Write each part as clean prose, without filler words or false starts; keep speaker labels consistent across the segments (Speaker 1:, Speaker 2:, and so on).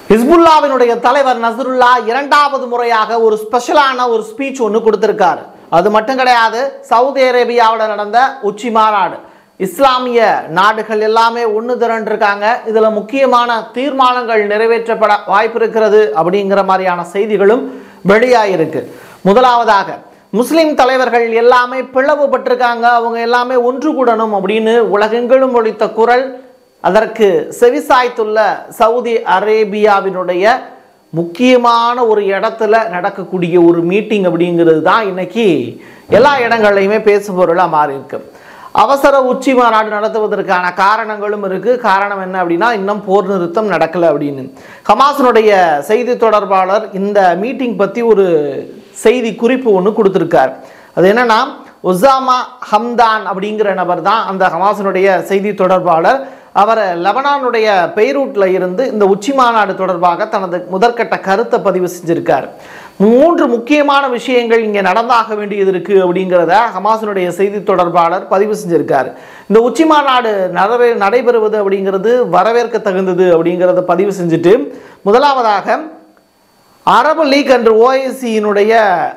Speaker 1: ஹிஸ்புல்லாவினுடைய தலைவர் நஸ்ருல்லா இரண்டாவது முறையாக ஒரு ஸ்பெஷலான ஒரு ஸ்பீச் ஒன்று கொடுத்திருக்காரு. அது மட்டும் கிடையாது, சவுதி அரேபியாவில் நடந்த உச்சி மாநாடு, இஸ்லாமிய நாடுகள் எல்லாமே ஒன்று திரண்டிருக்காங்க. இதுல முக்கியமான தீர்மானங்கள் நிறைவேற்றப்பட வாய்ப்பு இருக்கிறது அப்படிங்கிற மாதிரியான செய்திகளும் வெளியாயிருக்கு. முதலாவதாக முஸ்லிம் தலைவர்கள் எல்லாமே பிளவுபட்டிருக்காங்க, அவங்க எல்லாமே ஒன்று கூடணும் அப்படின்னு உலகெங்கிலும் ஒலித்த குரல். அதற்கு செவிசாய்த்துள்ள சவுதி அரேபியாவினுடைய முக்கியமான ஒரு இடத்துல நடக்கக்கூடிய ஒரு மீட்டிங் அப்படிங்கிறது தான் இன்னைக்கு எல்லா இடங்கள்லையுமே பேசுபொருளாக மாறி இருக்கு. அவசர உச்சி மாநாடு நடத்துவதற்கான காரணங்களும் இருக்கு. காரணம் என்ன அப்படின்னா, இன்னும் போர் நிறுத்தம் நடக்கல அப்படின்னு. ஹமாஸினுடைய செய்தி தொடர்பாளர் இந்த மீட்டிங் பத்தி ஒரு செய்தி குறிப்பு ஒன்று கொடுத்திருக்கார். அது என்னன்னா, உசாமா ஹம்தான் அப்படிங்கிற நபர் தான் அந்த ஹமாஸினுடைய செய்தி தொடர்பாளர். அவர் லெபனானுடைய பெய்ரூட்ல இருந்து இந்த உச்சி மாநாடு தொடர்பாக தனது முதற்கட்ட கருத்தை பதிவு செஞ்சிருக்கார். 3 முக்கியமான விஷயங்கள் இங்கே நடந்தாக வேண்டியது இருக்கு அப்படிங்கிறத ஹமாஸினுடைய செய்தி தொடர்பாளர் பதிவு செஞ்சிருக்காரு. இந்த உச்சி மாநாடு நடைபெறுவது அப்படிங்கிறது வரவேற்க தகுந்தது அப்படிங்கிறத பதிவு செஞ்சுட்டு, முதலாவதாக அரபு லீக் என்ற ஓஐசியினுடைய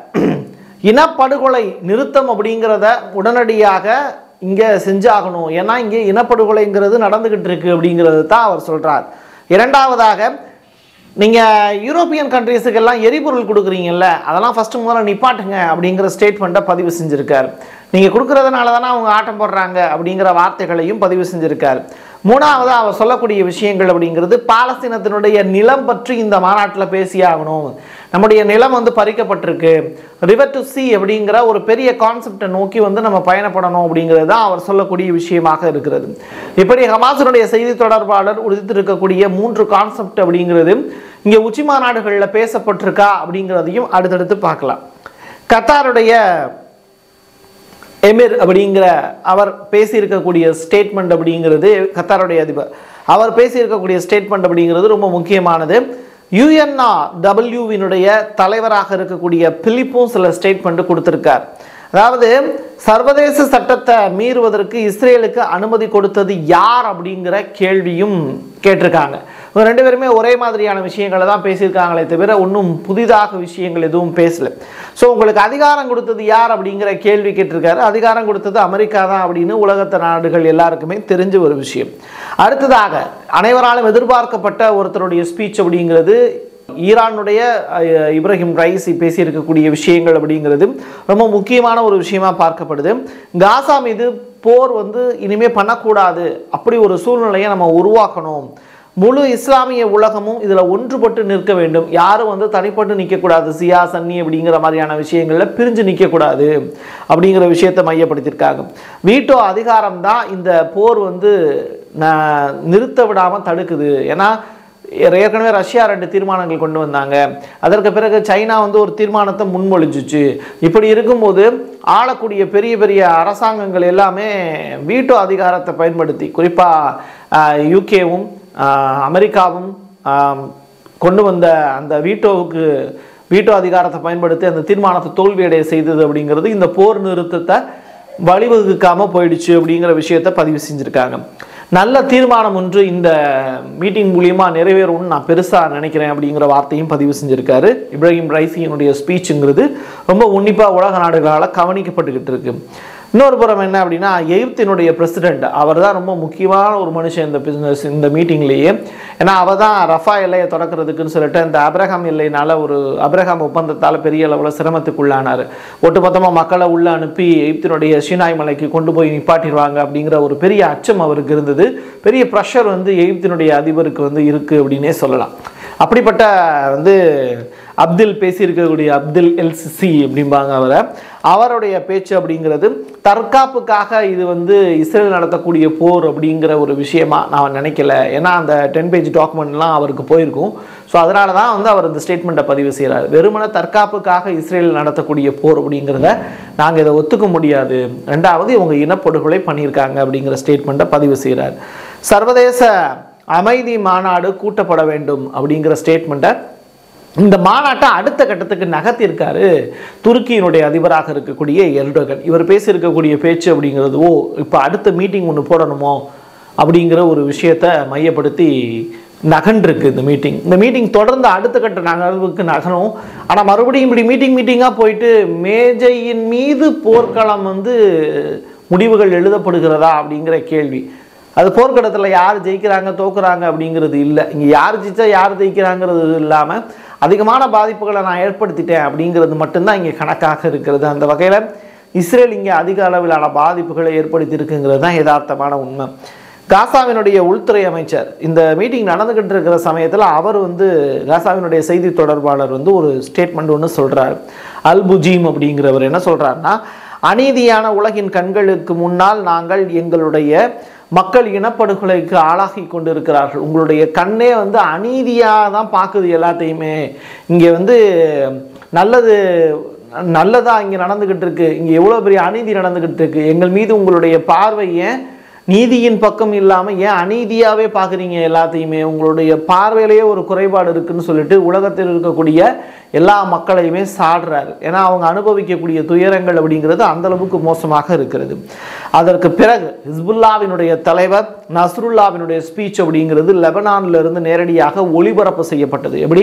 Speaker 1: இனப்படுகொலை நிறுத்தம் அப்படிங்கிறத உடனடியாக இங்கே செஞ்சாகணும். ஏன்னா இங்கே இனப்படுகொலைங்கிறது நடந்துகிட்டு இருக்கு அப்படிங்கிறது தான் அவர் சொல்றார். இரண்டாவதாக, நீங்கள் யூரோப்பியன் கண்ட்ரீஸுக்கெல்லாம் எரிபொருள் கொடுக்குறீங்கல்ல, அதெல்லாம் ஃபஸ்ட்டு முதல்ல நிப்பாட்டுங்க அப்படிங்கிற ஸ்டேட்மெண்ட்டை பதிவு செஞ்சுருக்கார். நீங்கள் கொடுக்குறதுனால தானே அவங்க ஆட்டம் போடுறாங்க அப்படிங்கிற வார்த்தைகளையும் பதிவு செஞ்சுருக்கார். மூணாவது, அவர் சொல்லக்கூடிய விஷயங்கள் அப்படிங்கிறது பாலஸ்தீனத்தினுடைய நிலம் பற்றி இந்த மாநாட்டில் பேசியாகணும். நம்முடைய நிலம் பறிக்கப்பட்டிருக்கு, ரிவர் டு சி அப்படிங்கிற ஒரு பெரிய கான்செப்டை நோக்கி நம்ம பயணப்படணும் அப்படிங்கிறது தான் அவர் சொல்லக்கூடிய விஷயமாக இருக்கிறது. இப்படி ஹமாஸினுடைய செய்தி தொடர்பாளர் உறுதித்திருக்கக்கூடிய 3 கான்செப்ட் அப்படிங்கிறது இங்கே உச்சி மாநாடுகளில் பேசப்பட்டிருக்கா அப்படிங்கிறதையும் அடுத்தடுத்து பார்க்கலாம். கத்தாருடைய எமிர் அப்படிங்கிற அவர் பேசியிருக்கக்கூடிய ஸ்டேட்மெண்ட் அப்படிங்கிறது, கத்தாருடைய அதிபர் அவர் பேசியிருக்கக்கூடிய ஸ்டேட்மெண்ட் அப்படிங்கிறது ரொம்ப முக்கியமானது. UNWவினுடைய தலைவராக இருக்கக்கூடிய பிலிப்பும் சில ஸ்டேட்மெண்ட் கொடுத்திருக்கார். அதாவது சர்வதேச சட்டத்தை மீறுவதற்கு இஸ்ரேலுக்கு அனுமதி கொடுத்தது யார் அப்படிங்கிற கேள்வியும் கேட்டிருக்காங்க. இவங்க 2 பேருமே ஒரே மாதிரியான விஷயங்களை தான் பேசியிருக்காங்களே தவிர ஒன்றும் புதிதாக விஷயங்கள் எதுவும் பேசல. ஸோ உங்களுக்கு அதிகாரம் கொடுத்தது யார் அப்படிங்கிற கேள்வி கேட்டிருக்காரு. அதிகாரம் கொடுத்தது அமெரிக்கா தான் அப்படின்னு உலகத்த நாடுகள் எல்லாருக்குமே தெரிஞ்ச ஒரு விஷயம். அடுத்ததாக, அனைவராலும் எதிர்பார்க்கப்பட்ட ஒருத்தருடைய ஸ்பீச் அப்படிங்கிறது ஈரானுடைய இப்ராஹிம் ரைசி பேசியிருக்கக்கூடிய விஷயங்கள் அப்படிங்கிறது ரொம்ப முக்கியமான ஒரு விஷயமா பார்க்கப்படுது. காசா மீது போர் இனிமே பண்ணக்கூடாது, அப்படி ஒரு சூழ்நிலையை நம்ம உருவாக்கணும். முழு இஸ்லாமிய உலகமும் இதில் ஒன்றுபட்டு நிற்க வேண்டும். யாரும் தனிப்பட்டு நிற்கக்கூடாது, சியா சன்னி அப்படிங்கிற மாதிரியான விஷயங்களில் பிரிஞ்சு நிற்கக்கூடாது அப்படிங்கிற விஷயத்தை மையப்படுத்தியிருக்காங்க. வீட்டோ அதிகாரம் தான் இந்த போர் நிறுத்த விடாமல் தடுக்குது. ஏன்னா ஏற்கனவே ரஷ்யா 2 தீர்மானங்கள் கொண்டு வந்தாங்க. அதற்கு பிறகு சைனா ஒரு தீர்மானத்தை முன்மொழிஞ்சிச்சு. இப்படி இருக்கும்போது ஆளக்கூடிய பெரிய பெரிய அரசாங்கங்கள் எல்லாமே வீட்டோ அதிகாரத்தை பயன்படுத்தி, குறிப்பாக யூகேவும் அமெரிக்காவும் கொண்டு வந்த அந்த வீட்டோ அதிகாரத்தை பயன்படுத்தி அந்த தீர்மானத்தை தோல்வியடைய செய்தது அப்படிங்கிறது இந்த போர் நிறுத்தத்தை வழிவகுக்காமல் போயிடுச்சு அப்படிங்கிற விஷயத்தை பதிவு செஞ்சுருக்காங்க. நல்ல தீர்மானம் ஒன்று இந்த மீட்டிங் மூலியமாக நிறைவேறும்னு நான் பெருசாக நினைக்கிறேன் அப்படிங்கிற வார்த்தையும் பதிவு செஞ்சுருக்காரு. இப்ராஹிம் ரைசியினுடைய ஸ்பீச்சுங்கிறது ரொம்ப உன்னிப்பாக உலக நாடுகளால் கவனிக்கப்பட்டுக்கிட்டு இருக்கு. இன்னொரு புறம் என்ன அப்படின்னா, எகிப்தினுடைய பிரசிடென்ட் அவர் தான் ரொம்ப முக்கியமான ஒரு மனுஷன் இந்த மீட்டிங்லேயே. ஏன்னா அவர் தான் ரஃபா எல்லையை தொடக்கிறதுக்குன்னு சொல்லிட்டு இந்த அப்ரஹாம் எல்லையினால ஒரு அப்ரஹாம் ஒப்பந்தத்தால் பெரிய அளவில் சிரமத்துக்குள்ளானார். ஒட்டுமொத்தமாக மக்களை உள்ள அனுப்பி எகிப்தினுடைய ஷினாய் மலைக்கு கொண்டு போய் நிப்பாட்டிடுவாங்க அப்படிங்கிற ஒரு பெரிய அச்சம் அவருக்கு இருந்தது. பெரிய ப்ரெஷர் எகிப்தினுடைய அதிபருக்கு இருக்குது அப்படின்னே சொல்லலாம். அப்படிப்பட்ட அப்துல் பேசியிருக்கக்கூடிய அப்துல் எல்சிசி அப்படிம்பாங்க அவருடைய பேச்சு அப்படிங்கிறது தற்காப்புக்காக இது இஸ்ரேல் நடத்தக்கூடிய போர் அப்படிங்கிற ஒரு விஷயமா நான் நினைக்கல. ஏன்னா அந்த 10 பேஜ் டாக்குமெண்ட்லாம் அவருக்கு போயிருக்கும். ஸோ அதனால தான் அவர் இந்த ஸ்டேட்மெண்ட்டை பதிவு செய்கிறார். வெறுமன தற்காப்புக்காக இஸ்ரேல் நடத்தக்கூடிய போர் அப்படிங்கிறத நாங்கள் இதை ஒத்துக்க முடியாது. 2வது, இவங்க இனப்படுகொலை பண்ணியிருக்காங்க அப்படிங்கிற ஸ்டேட்மெண்ட்டை பதிவு செய்கிறார். சர்வதேச அமைதி மாநாடு கூட்டப்பட வேண்டும் அப்படிங்கிற ஸ்டேட்மெண்ட்டை இந்த மாநாட்டை அடுத்த கட்டத்துக்கு நகர்த்தியிருக்காரு துருக்கியினுடைய அதிபராக இருக்கக்கூடிய எர்டோகன். இவர் பேசியிருக்கக்கூடிய பேச்சு அப்படிங்கிறது, இப்போ அடுத்த மீட்டிங் ஒன்று போடணுமோ அப்படிங்கிற ஒரு விஷயத்தை மையப்படுத்தி நகன்றிருக்கு இந்த மீட்டிங் தொடர்ந்து அடுத்த கட்ட நகர்வுக்கு நகரும். ஆனால் மறுபடியும் இப்படி மீட்டிங்காக போயிட்டு மேஜையின் மீது போர்க்களம் வந்து முடிவுகள் எழுதப்படுகிறதா அப்படிங்கிற கேள்வி. அது போர்க்களத்தில் யார் ஜெயிக்கிறாங்க தோக்குறாங்க அப்படிங்கிறது இல்லை. இங்கே யார் ஜெயிச்சா யார் ஜெயிக்கிறாங்கிறது இல்லாமல் அதிகமான பாதிப்புகளை நான் ஏற்படுத்திட்டேன் அப்படிங்கிறது மட்டும்தான் இங்கே கணக்காக இருக்கிறது. அந்த வகையில் இஸ்ரேல் இங்கே அதிக அளவிலான பாதிப்புகளை ஏற்படுத்தி இருக்குங்கிறது தான் யதார்த்தமான உண்மை. காசாவினுடைய உள்துறை அமைச்சர் இந்த மீட்டிங் நடந்துகிட்டு இருக்கிற சமயத்தில் அவர் வந்து காசாவினுடைய செய்தி தொடர்பாளர் வந்து ஒரு ஸ்டேட்மெண்ட் ஒன்று சொல்கிறார். அல் புஜீம் அப்படிங்கிறவர் என்ன சொல்கிறாருன்னா, அநீதியான உலகின் கண்களுக்கு முன்னால் நாங்கள் எங்களுடைய மக்கள் இனப்படுகொலைக்கு ஆளாகி கொண்டு இருக்கிறார்கள். உங்களுடைய கண்ணே வந்து அநீதியாக தான் பார்க்குது எல்லாத்தையுமே. இங்கே வந்து நல்லதாக இங்கே நடந்துக்கிட்டு இருக்கு. இங்கே எவ்வளோ பெரிய அநீதி நடந்துக்கிட்டு இருக்கு. எங்கள் மீது உங்களுடைய பார்வை ஏன் நீதியின் பக்கம் இல்லாமல் ஏன் அநீதியாகவே பார்க்குறீங்க எல்லாத்தையுமே? உங்களுடைய பார்வையிலேயே ஒரு குறைபாடு இருக்குன்னு சொல்லிட்டு உலகத்தில் இருக்கக்கூடிய எல்லா மக்களையுமே சாடுறாரு. ஏன்னா அவங்க அனுபவிக்கக்கூடிய துயரங்கள் அப்படிங்கிறது அந்தளவுக்கு மோசமாக இருக்கிறது. அதற்கு பிறகு ஹிஸ்புல்லாவினுடைய தலைவர் நஸ்ருல்லாவினுடைய ஸ்பீச் அப்படிங்கிறது லெபனான்ல இருந்து நேரடியாக ஒளிபரப்பு செய்யப்பட்டது. எப்படி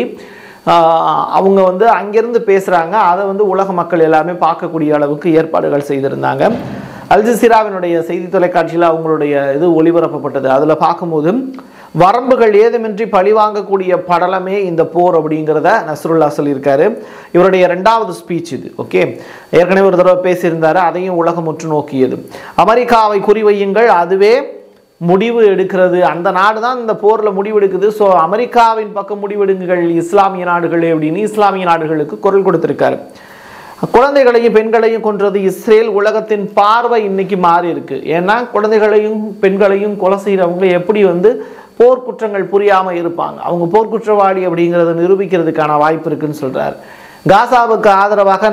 Speaker 1: அவங்க வந்து அங்கிருந்து பேசுகிறாங்க, அதை வந்து உலக மக்கள் எல்லாமே பார்க்கக்கூடிய அளவுக்கு ஏற்பாடுகள் செய்திருந்தாங்க. அல் ஜசீராவினுடைய செய்தி தொலைக்காட்சியில் அவங்களுடைய இது ஒளிபரப்பப்பட்டது. அதில் பார்க்கும்போது வரம்புகள் ஏதுமின்றி பழிவாங்கக்கூடிய படலமே இந்த போர் அப்படிங்கிறத நஸ்ருல்லா சொல்லியிருக்காரு. இவருடைய 2வது ஸ்பீச் இது. ஓகே, ஏற்கனவே ஒரு தடவை பேசியிருந்தாரு, அதையும் உலகம் உற்று நோக்கியது. அமெரிக்காவை குறிவையுங்கள், அதுவே முடிவு எடுக்கிறது. அந்த நாடு தான் இந்த போரில் முடிவு எடுக்குது. ஸோ அமெரிக்காவின் பக்கம் முடிவெடுங்கள் இஸ்லாமிய நாடுகளே அப்படின்னு இஸ்லாமிய நாடுகளுக்கு குரல் கொடுத்திருக்காரு. குழந்தைகளையும் பெண்களையும் கொன்றது இஸ்ரேல். உலகத்தின் பார்வை இன்னைக்கு மாறி இருக்கு. ஏன்னா குழந்தைகளையும் பெண்களையும் கொலை செய்கிறவங்க எப்படி வந்து போர்க்குற்றங்கள் புரியாமல் இருப்பாங்க? அவங்க போர்க்குற்றவாளி அப்படிங்கிறத நிரூபிக்கிறதுக்கான வாய்ப்பு இருக்குன்னு சொல்றாரு. காசாவுக்கு ஆதரவாக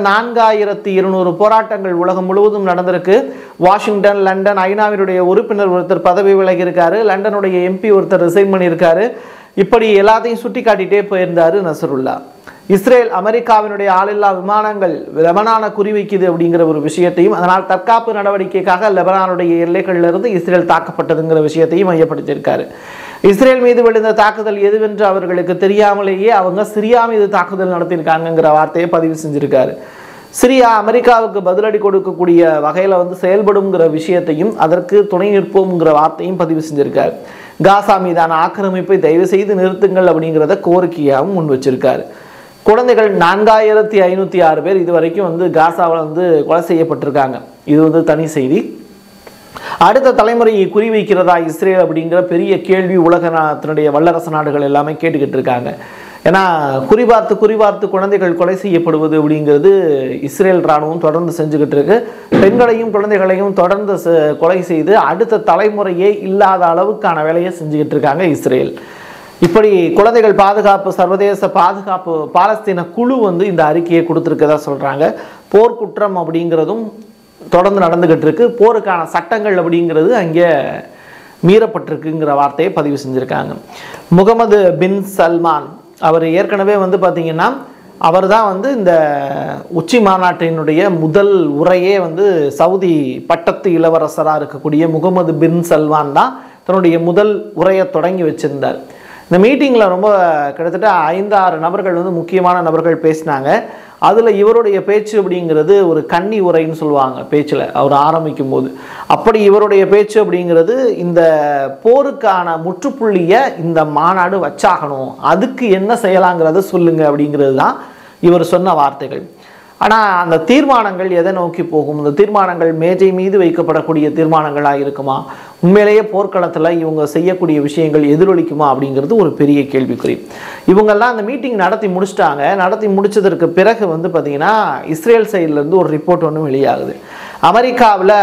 Speaker 1: 4200 போராட்டங்கள் உலகம் முழுவதும் நடந்திருக்கு. வாஷிங்டன், லண்டன், ஐநாவினுடைய உறுப்பினர் ஒருத்தர் பதவி விலகி இருக்காரு. லண்டனுடைய எம்பி ஒருத்தர் ரிசைன் பண்ணியிருக்காரு. இப்படி எல்லாத்தையும் சுட்டி காட்டிட்டே போயிருந்தாரு நஸ்ருல்லா. இஸ்ரேல் அமெரிக்காவினுடைய ஆளில்லா விமானங்கள் லெபனானை குறிவைக்குது அப்படிங்கிற ஒரு விஷயத்தையும், அதனால் தற்காப்பு நடவடிக்கைக்காக லெபனானுடைய எல்லைகளிலிருந்து இஸ்ரேல் தாக்கப்பட்டதுங்கிற விஷயத்தையும் மையப்படுத்தியிருக்காரு. இஸ்ரேல் மீது விழுந்த தாக்குதல் எதுவென்று அவர்களுக்கு தெரியாமலேயே அவங்க சிரியா மீது தாக்குதல் நடத்தியிருக்காங்கிற வார்த்தையை பதிவு செஞ்சிருக்காரு. சிரியா அமெரிக்காவுக்கு பதிலடி கொடுக்கக்கூடிய வகையில் வந்து செயல்படுங்கிற விஷயத்தையும் அதற்கு துணை நிற்போம்ங்கிற வார்த்தையும் பதிவு செஞ்சிருக்காரு. காசா மீதான ஆக்கிரமிப்பை தயவு செய்து நிறுத்துங்கள் அப்படிங்கிறத கோரிக்கையாகவும் முன் வச்சிருக்காரு. குழந்தைகள் 4506 பேர் இதுவரைக்கும் வந்து காசாவில் வந்து கொலை செய்யப்பட்டிருக்காங்க. இது வந்து தனி செய்தி. அடுத்த தலைமுறையை குறிவைக்கிறதா இஸ்ரேல் அப்படிங்கிற பெரிய கேள்வி உலகத்தினுடைய வல்லரசு நாடுகள் எல்லாமே கேட்டுக்கிட்டு இருக்காங்க. ஏன்னா குறிபார்த்து குழந்தைகள் கொலை செய்யப்படுவது அப்படிங்கிறது இஸ்ரேல் இராணுவம் தொடர்ந்து செஞ்சுக்கிட்டு இருக்கு. பெண்களையும் குழந்தைகளையும் தொடர்ந்து கொலை செய்து அடுத்த தலைமுறையே இல்லாத அளவுக்கான வேலையை செஞ்சுக்கிட்டு இருக்காங்க இஸ்ரேல். இப்படி குழந்தைகள் பாதுகாப்பு சர்வதேச பாதுகாப்பு பாலஸ்தீன குழு வந்து இந்த அறிக்கையை கொடுத்துருக்கதா சொல்கிறாங்க. போர்க்குற்றம் அப்படிங்கிறதும் தொடர்ந்து நடந்துகிட்டு இருக்கு. போருக்கான சட்டங்கள் அப்படிங்கிறது அங்கே மீறப்பட்டிருக்குங்கிற வார்த்தையை பதிவு செஞ்சுருக்காங்க. முகமது பின் சல்மான் அவர் ஏற்கனவே வந்து பார்த்திங்கன்னா அவர் தான் வந்து இந்த உச்சி மாநாட்டினுடைய முதல் உரையே வந்து சவுதி பட்டத்து இளவரசராக இருக்கக்கூடிய முகமது பின் சல்மான் தான் தன்னுடைய முதல் உரையை தொடங்கி வச்சிருந்தார். இந்த மீட்டிங்கில் ரொம்ப கிட்டத்தட்ட 5-6 நபர்கள் வந்து முக்கியமான நபர்கள் பேசினாங்க. அதில் இவருடைய பேச்சு அப்படிங்கிறது ஒரு கன்னி உரைன்னு சொல்லுவாங்க பேச்சில் அவர் ஆரம்பிக்கும் போது. அப்படி இவருடைய பேச்சு அப்படிங்கிறது இந்த போருக்கான முற்றுப்புள்ளியை இந்த மாநாடு வச்சாகணும், அதுக்கு என்ன செய்யலாங்கிறத சொல்லுங்க அப்படிங்கிறது தான் இவர் சொன்ன வார்த்தைகள். ஆனால் அந்த தீர்மானங்கள் எதை நோக்கி போகும்? இந்த தீர்மானங்கள் மேஜை மீது வைக்கப்படக்கூடிய தீர்மானங்களாக இருக்குமா? உண்மையிலேயே போர்க்களத்தில் இவங்க செய்யக்கூடிய விஷயங்கள் எதிரொலிக்குமா அப்படிங்கிறது ஒரு பெரிய கேள்விக்குறி. இவங்கெல்லாம் அந்த மீட்டிங் நடத்தி முடிச்சிட்டாங்க. நடத்தி முடிச்சதற்கு பிறகு வந்து பார்த்திங்கன்னா இஸ்ரேல் சைட்லேருந்து ஒரு ரிப்போர்ட் ஒன்று வெளியாகுது. அமெரிக்காவில்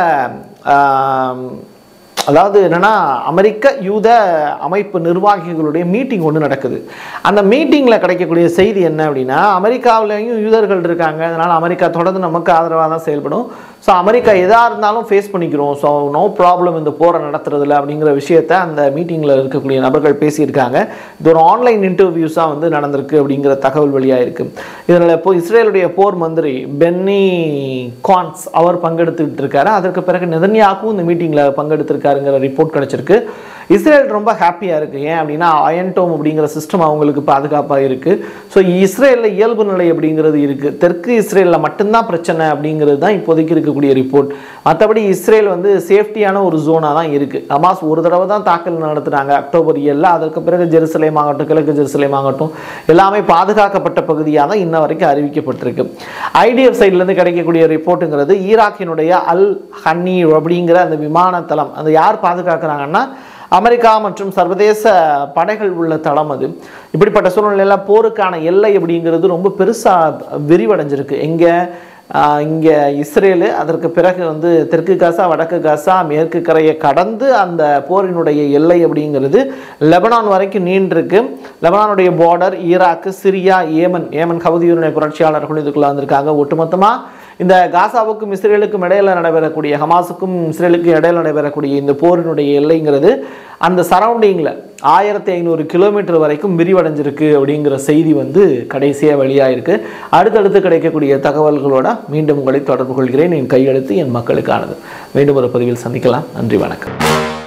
Speaker 1: அதாவது என்னென்னா அமெரிக்க யூத அமைப்பு நிர்வாகிகளுடைய மீட்டிங் ஒன்று நடக்குது. அந்த மீட்டிங்கில் கிடைக்கக்கூடிய செய்தி என்ன அப்படின்னா, அமெரிக்காவிலையும் யூதர்கள் இருக்காங்க, அதனால் அமெரிக்கா தொடர்ந்து நமக்கு ஆதரவாக தான் செயல்படும். ஸோ அமெரிக்கா எதாக இருந்தாலும் ஃபேஸ் பண்ணிக்கிறோம், ஸோ நோ ப்ராப்ளம் இந்த போரை நடத்துறதுல அப்படிங்கிற விஷயத்த அந்த மீட்டிங்கில் இருக்கக்கூடிய நபர்கள் பேசியிருக்காங்க. இது ஒரு ஆன்லைன் இன்டர்வியூஸாக வந்து நடந்திருக்கு அப்படிங்கிற தகவல் வெளியாக இருக்குது. இதில் இப்போ இஸ்ரேலுடைய போர் மந்திரி பென்னி கான்ஸ் அவர் பங்கெடுத்துக்கிட்டு இருக்காரு. அதற்கு பிறகு நெதன்யாகும் இந்த மீட்டிங்கில் பங்கெடுத்திருக்காருங்கிற ரிப்போர்ட் கிடைச்சிருக்கு. இஸ்ரேல் ரொம்ப ஹாப்பியாக இருக்குது. ஏன் அப்படின்னா அயன் டோம் அப்படிங்கிற சிஸ்டம் அவங்களுக்கு பாதுகாப்பாக இருக்குது. ஸோ இஸ்ரேலில் இயல்பு நிலை அப்படிங்கிறது இருக்குது. தெற்கு இஸ்ரேலில் மட்டும்தான் பிரச்சனை அப்படிங்கிறது தான் இப்போதைக்கு இருக்கக்கூடிய ரிப்போர்ட். மற்றபடி இஸ்ரேல் வந்து சேஃப்டியான ஒரு ஜோனாக தான் இருக்குது. ஹமாஸ் ஒரு தடவை தான் தாக்கல் நடத்துகிறாங்க அக்டோபர் 7. அதற்கு பிறகு ஜெருசலேம் ஆகட்டும், கிழக்கு ஜெருசலேம் ஆகட்டும், எல்லாமே பாதுகாக்கப்பட்ட பகுதியாக தான் இன்ன வரைக்கும் அறிவிக்கப்பட்டிருக்கு. ஐடிஎஃப் சைட்லேருந்து கிடைக்கக்கூடிய ரிப்போர்ட்டுங்கிறது ஈராக்கினுடைய அல் ஹன்னி அப்படிங்கிற அந்த விமானத்தளம், அந்த யார் பாதுகாக்கிறாங்கன்னா அமெரிக்கா மற்றும் சர்வதேச படைகள் உள்ள தளம். அது இப்படிப்பட்ட சூழ்நிலையில் போருக்கான எல்லை அப்படிங்கிறது ரொம்ப பெருசாக விரிவடைஞ்சிருக்கு. இங்கே இஸ்ரேலு, அதற்கு பிறகு வந்து தெற்கு காசா, வடக்கு காசா, மேற்கு கரையை கடந்து அந்த போரினுடைய எல்லை அப்படிங்கிறது லெபனான் வரைக்கும் நீண்டிருக்கு. லெபனானுடைய பார்டர் ஈராக்கு, சிரியா, ஏமன் ஹவுதியினுடைய புரட்சியாளர்கள் இதுக்குள்ள வந்திருக்காங்க. ஒட்டுமொத்தமாக இந்த காசாவுக்கும் இஸ்ரேலுக்கும் இடையில நடைபெறக்கூடிய, ஹமாஸுக்கும் இஸ்ரேலுக்கும் இடையில நடைபெறக்கூடிய இந்த போரினுடைய எல்லைங்கிறது அந்த சரௌண்டிங்கில் 1500 கிலோமீட்டர் வரைக்கும் விரிவடைஞ்சிருக்கு அப்படிங்கிற செய்தி வந்து கடைசியாக வெளியாயிருக்கு. அடுத்தடுத்து கிடைக்கக்கூடிய தகவல்களோட மீண்டும் உங்களை தொடர்பு கொள்கிறேன். என் கையெழுத்து என் மக்களுக்கானது. மீண்டும் ஒரு பதிவில் சந்திக்கலாம். நன்றி, வணக்கம்.